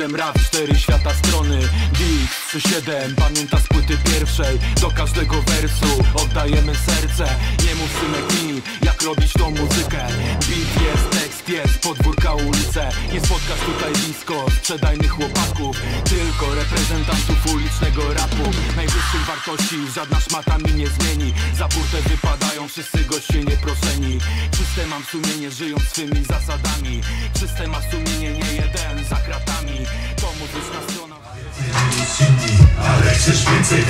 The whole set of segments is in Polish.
Jestem rap, 4 świata strony Beat 3-7, pamięta z płyty pierwszej. Do każdego wersu oddajemy serce. Nie mów synek mi, jak robić tą muzykę. Beat jest, tekst jest, podwórka ulice. Nie spotkasz tutaj blisko sprzedajnych chłopaków, tylko reprezentantów ulicznego rapu. Najwyższych wartości żadna szmata mi nie zmieni. Za burtę wypadają wszyscy goście nieproszeni. Czyste mam sumienie, żyją swymi zasadami. Czyste ma sumienie, nie jeden za kratami. To muzyczna strona. Ale chcesz więcej.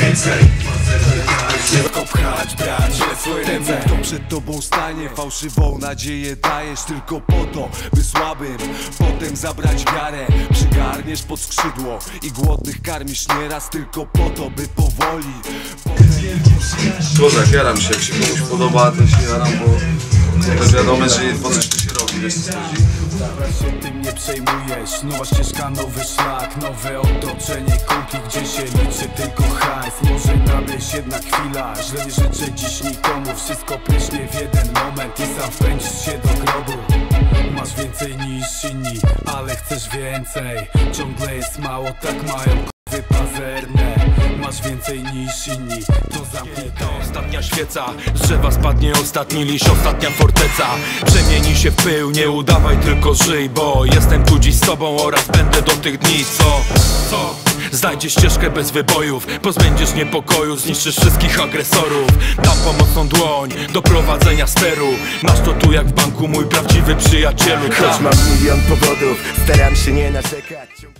Tylko pchać, brać, źle swoje ręce. Kto przed tobą stanie, fałszywą nadzieję dajesz tylko po to, by słabym potem zabrać wiarę. Przygarniesz pod skrzydło i głodnych karmisz nieraz tylko po to, by powoli. Kozak, jaram się, jak się komuś podoba, to się jaram, bo to wiadomo, że po coś to się robi, wiesz co chodzi. Zaraz się tym nie przejmujesz, nowa ścieżka, nowy szlak, nowe otoczenie, kulki, gdzie się liczy tylko hajs. Może nadejść jedna chwila, źle nie życzę dziś nikomu. Wszystko pryśnie w jeden moment i sam wpędzisz się do grobu. Masz więcej niż inni, ale chcesz więcej. Ciągle jest mało, tak mają k***y pazerne. Masz więcej niż inni, to zamknij to. Ostatnia świeca, z drzewa spadnie ostatni liść, ostatnia forteca. Przemieni się w pył, nie udawaj, tylko żyj, bo jestem tu dziś z tobą oraz będę do tych dni. Co? Znajdziesz ścieżkę bez wybojów, pozbędziesz niepokoju, zniszczysz wszystkich agresorów. Dam pomocną dłoń do prowadzenia steru. Masz to tu jak w banku, mój prawdziwy przyjacielu. Choć mam milion powodów, staram się nie narzekać.